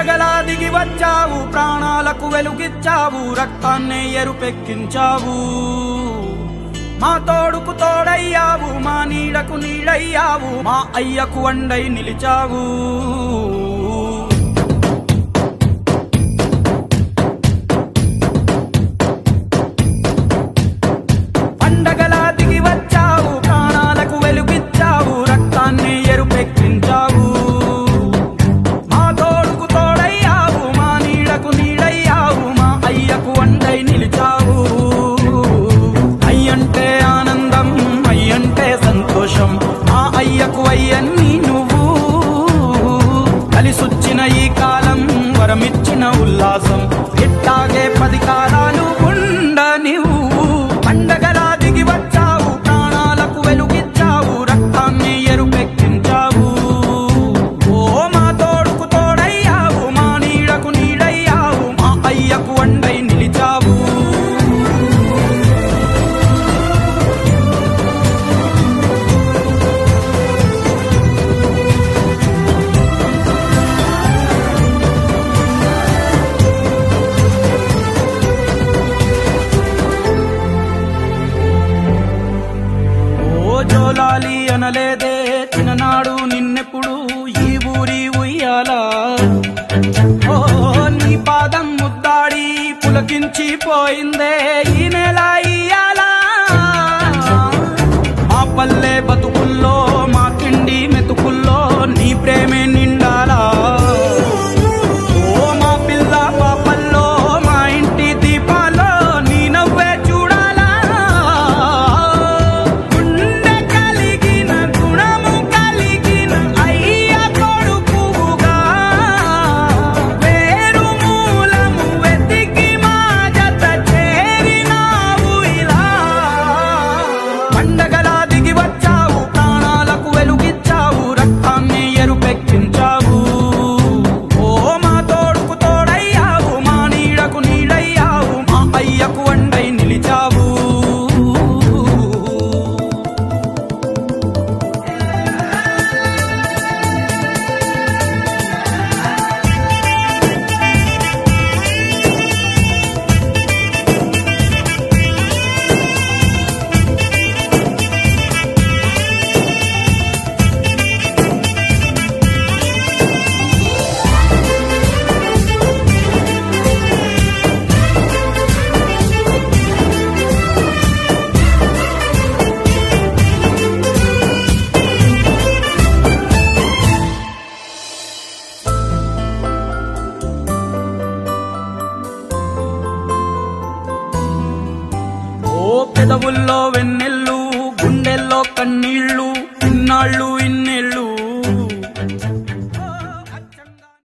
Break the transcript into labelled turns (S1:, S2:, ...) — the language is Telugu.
S1: పండగలా దిగి వచ్చావు, ప్రాణాలకు వెలుగిచ్చావు, రక్తాన్నే ఎరుపెక్కించావు. మా తోడుకు తోడయ్యావు, మా నీడకు నీడయ్యావు, మా అయ్యకు అండై నిలిచావు. పండగలా దిగి వచ్చావు, ప్రాణాలకు వెలుగిచ్చావు, రక్తాన్ని ఎరుపెక్కించావు. మా తోడుకు తోడయ్యావు, మా నీడకు నీడయ్యావు, మా అయ్యకు అండై నిలిచావు. అయ్యంటే ఆనందం, అయ్యంటే సంతోషం, మా అయ్యకు అయ్యన్ని నువ్వు. కలిసొచ్చిన ఈ కాలం వరమిచ్చిన ఉల్లాసం, ఇట్టాగే 10 కాలాలు ఉండనివ్వు. పండగలా దిగి వచ్చావు, ప్రాణాలకు వెలుగిచ్చావు, రక్తాన్ని ఎరుపెక్కించావు. ఓ మా తోడుకు తోడయ్యావు, మా నీడకు నీడయ్యావు, మా అయ్యకు అండై నిలిచావు. జోలాలి అనలేదే చిన్ననాడు నిన్నెప్పుడు ఈ ఊరి ఉయ్యాలా. ఓ నీ పాదం ముద్దాడి పులకించి పోయిందే ఈ నెల ఇయ్యాలా. మా పల్లె బతుకుల్లో, మా తిండి మెతుకుల్లో నీ ప్రేమే నిండాలా. ఓ మా పిల్ల పాపల్లో, మా ఇంటి దీపాల్లో నీ నవ్వే చూడాలా. గుండె కలిగిన గుణము కలిగిన అయ్య కొడుకుగా, వేరు మూలము వెతికి మా జత చేరినావు ఇలా. పండగలా దిగి వచ్చావు, ప్రాణాలకు వెలుగిచ్చావు, రక్తాన్ని ఎరుపెక్కించావు. ఓ మా తోడుకు తోడయ్యావు, మా నీడకు నీడయ్యావు, మా అయ్యకు అండై నిలిచావు. ఓ పెదవుల్లో వెన్నెల్లు, గుండెల్లో కన్నీళ్లు, ఇన్నాళ్ళు